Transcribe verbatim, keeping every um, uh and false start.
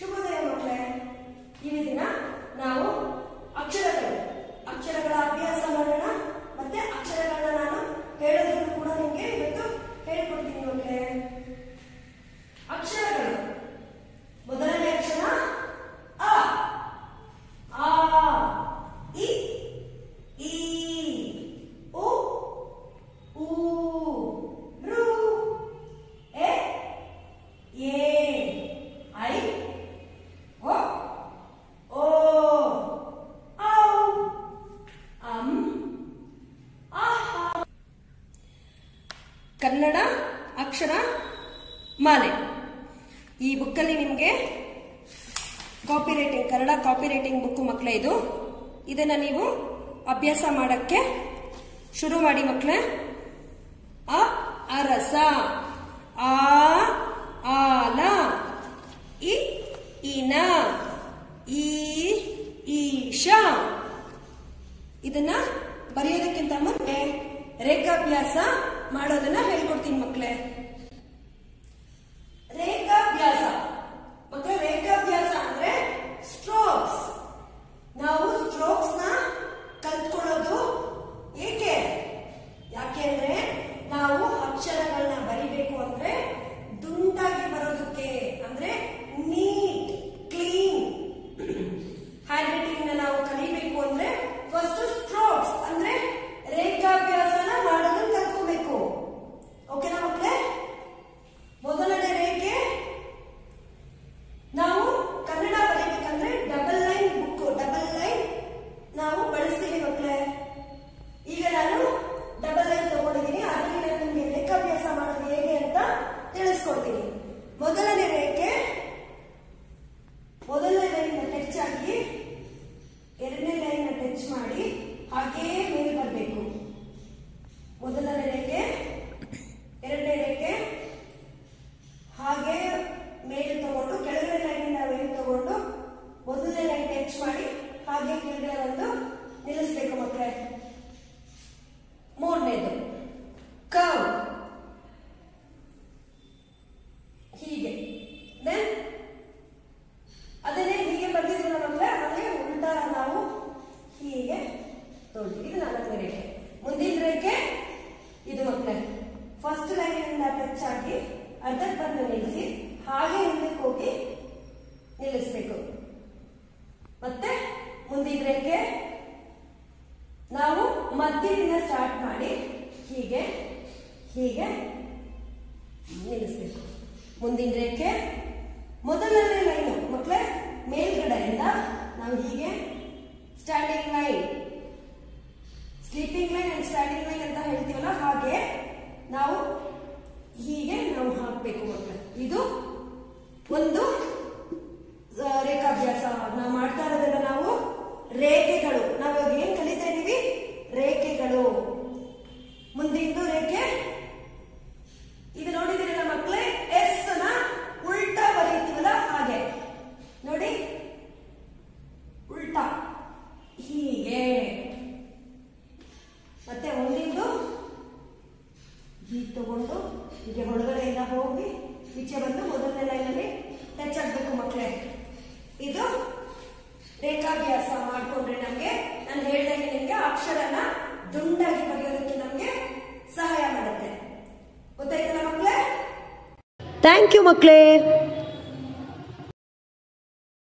ಶುಭೋದಯ ಮಕ್ಕಳೇ. ಈ ದಿನ ನಾವು ಅಕ್ಷರಗಳು ಅಕ್ಷರಗಳ ಅಭ್ಯಾಸ ಮಾಡೋಣ. ಮತ್ತೆ ಅಕ್ಷರಗಳನ್ನ ನಾನು ಹೇಳೋದನ್ನು ಕೂಡ ನಿಮಗೆ ಇವತ್ತು ಹೇಳ್ಕೊಡ್ತೀನಿ ಮಕ್ಕಳೇ. ಅಕ್ಷರಗಳು ಮೊದಲನೇ ಅಕ್ಷರ ಅ, ಆ, ಇ, ಈ, ಉ, ಊ, ಋ, ಎ, ಎ, ಐ, ಒ, ಓ, ಔ, ಅಂ, ಆಹಾ. ಕನ್ನಡ ಅಕ್ಷರ ಮಾಲೆ. ಈ ಬುಕ್ಕಲ್ಲಿ ನಿಮಗೆ copy writing, Kannada copy writing book ಮಕ್ಕಳೇ ಇದು. ಇದನ್ನ ನೀವು ಅಭ್ಯಾಸ ಮಾಡಕ್ಕೆ ಶುರು ಮಾಡಿ ಮಕ್ಕಳೇ. ಅ ಅರಸ, ಆ ಆಲ, ಇ ಇನ, ಈ ಈಶ. ಇದನ್ನ ಬರೆಯೋದಕ್ಕಿಂತ ಮುಂದೆ ರೇಖಾಭ್ಯಾಸ ಮಾಡೋದನ್ನ ಹೇಳ್ಕೊಡ್ತೀನಿ ಮಕ್ಕಳೇ. ರೇಖಾಭ್ಯಾಸ ಮಕ್ಕಳೇ, ರೇಖಾಭ್ಯಾಸ ಅಂದ್ರೆ ಸ್ಟ್ರೋಕ್ಸ್. ನಾವು ಸ್ಟ್ರೋಕ್ಸ್ ನ ಕಲ್ತ್ಕೊಳ್ಳೋದು ಏಕೆ? ಯಾಕೆಂದ್ರೆ ನಾವು ಅಕ್ಷರಗಳನ್ನ ಬರಿಬೇಕು ಅಂದ್ರೆ ದುಂಡಾಗಿ ಬರೋದಕ್ಕೆ, ಅಂದ್ರೆ ನೀಟ್ ಕ್ಲೀನ್ ಹ್ಯಾಂಡ್ ರೈಟಿಂಗ್ ನ ನಾವು ಕಲಿಬೇಕು ಅಂದ್ರೆ ಫಸ್ಟ್ ಸ್ಟ್ರೋಕ್ಸ್ ಅಂದ್ರೆ ರೇಖಾಭ್ಯಾಸನ ಮಾಡೋದನ್ನ ಕಲ್ತ್ಕೋಬೇಕು. ಓಕೆನಾ ಮಕ್ಕಳೇ? ಮೊದಲನೇ ರೇಖೆ ನಾವು ಕನ್ನಡ ಬರೀಬೇಕಂದ್ರೆ double line book, double line ನಾವು ಬಳಸ್ತೀವಿ ಮಕ್ಕಳೇ. ಈಗ ನಾನು ಡಬಲ್ ಲೈನ್ ತಗೊಂಡಿದ್ದೀನಿ, ಅದರಲ್ಲಿ ನಾನು ನಿಮಗೆ ರೇಖಾಭ್ಯಾಸ ಮಾಡೋದು ಹೇಗೆ ಅಂತ ತಿಳಿಸ್ಕೊಡ್ತೀನಿ. ಮೊದಲನೇ ರೇಖೆ, ಮೊದಲನೇ ಲೈನ್ ಟಚ್ ಆಗಿ ಎರಡನೇ ಲೈನ್ ಟಚ್ ಮಾಡಿ ಹಾಗೇ ಮೇಲೆ ಬರಬೇಕು. ಮೊದಲನೇ ರೇಖೆ, ಎರಡನೇ ರೇಖೆ ಹಾಗೆ ಮೇಲೆ ತಗೊಂಡು ಕೆಳಗಡೆ ಲೈನ್ ಮೇಲೆ ತಗೊಂಡು ಮೊದಲನೇ ಲೈನ್ ಟಚ್ ಮಾಡಿ ಹಾಗೆ ಕೆಳಗಡೆ ಒಂದು ನಿಲ್ಲಿಸಬೇಕು ಮಕ್ಕಳೇ. ಮೂರನೇದು ಕರ್ವ್, ಹೀಗೆ. ದೆನ್ ಅದನ್ನೇ ಹೀಗೆ ಬರ್ತಿದ್ರಲ್ಲ ಮಕ್ಕಳೇ, ಹಾಗೆ ಉಲ್ಟಾ ನಾವು ಹೀಗೆ ತೊಳ್ತೀವಿ. ಇದು ನಾಲ್ಕನೇ ರೇಖೆ. ಮುಂದಿನ ರೇಖೆ ಇದು ಮಕ್ಕಳೇ, ಫಸ್ಟ್ ಲೈನ್ ಇಂದ ಟಚ್ ಆಗಿ ಅರ್ಧಕ್ಕೆ ಬಂದು ನಿಲ್ಲಿಸಿ ಹಾಗೆ ಹಿಂದಕ್ಕೆ ಹೋಗಿ ನಿಲ್ಲಿಸಬೇಕು. ಮತ್ತೆ ಮುಂದಿನ ರೇಖೆ ನಾವು ಮಧ್ಯದಿಂದ ಸ್ಟಾರ್ಟ್ ಮಾಡಿ ಹೀಗೆ ಹೀಗೆ ನಿಲ್ಲಿಸಬೇಕು. ಮುಂದಿನ ರೇಖೆ ಮೊದಲನೇ ಲೈನು ಮಕ್ಕಳೇ, ಮೇಲ್ಗಡೆಯಿಂದ ನಾವು ಹೀಗೆ standing line, sleeping line and standing line ಅಂತ ಹೇಳ್ತೀವಲ್ಲ, ಹಾಗೆ ನಾವು ಹೀಗೆ ನಾವು ಹಾಕಬೇಕು ಮಕ್ಕಳೇ. ಇದು ಒಂದು ರೇಖಾಭ್ಯಾಸ. ನಾವು ಮಾಡ್ತಾ ಇರೋದನ್ನ ನಾವು ರೇಖೆಗಳು, ನಾವು ಏನ್ ಕಲಿತಾ ಇದೀವಿ? ರೇಖೆಗಳು. ಮುಂದಿನ ರೇಖೆ ಇದು ನೋಡಿದಿರಲ್ಲ ಮಕ್ಕಳೇ, ಎಸ್ ನ ಉಲ್ಟಾ ಬರೀತೀವಲ್ಲ ಹಾಗೆ ನೋಡಿ, ಉಲ್ಟಾ ಹೀಗೆ. ಮತ್ತೆ ಒಂದಿಂದು ಹೀಗೆ ತಗೊಂಡು ಹೀಗೆ ಒಳಗಡೆಯಿಂದ ಹೋಗಿ ಈಚೆ ಬಂದು ಮೊದಲನೇ ಲೈನಲ್ಲಿ ಟಚ್ ಆಗಬೇಕು ಮಕ್ಕಳೇ. ಇದು ರೇಖಾಭ್ಯಾಸ ಮಾಡಿಕೊಂಡ್ರೆ ನಮ್ಗೆ, ನಾನು ಹೇಳ್ದಂಗೆ ನಿಮ್ಗೆ ಅಕ್ಷರನ ದುಂಡಾಗಿ ಬರೆಯೋದಕ್ಕೆ ನಮ್ಗೆ ಸಹಾಯ ಮಾಡುತ್ತೆ. ಗೊತ್ತಾಯ್ತಲ್ಲ ಮಕ್ಕಳೇ? ಥ್ಯಾಂಕ್ ಯು ಮಕ್ಕಳೇ.